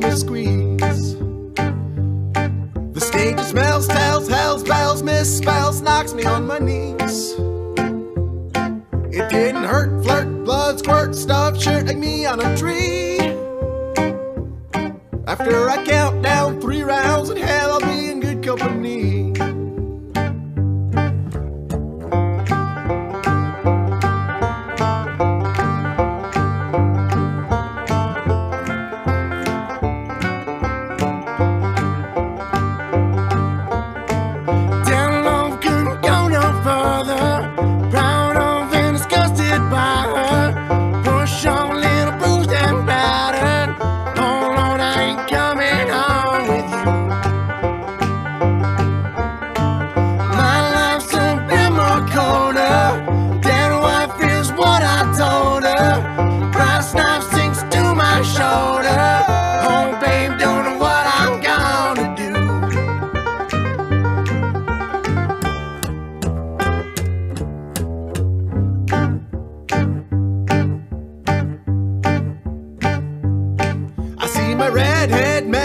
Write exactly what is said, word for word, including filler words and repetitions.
me squeeze. The stage smells, tells, hells, bells, misspells, knocks me on my knees. It didn't hurt, flirt, blood, squirt, stuff, shirt like me on a tree. After I count down three rounds in hell, I'll be in good company. My redhead man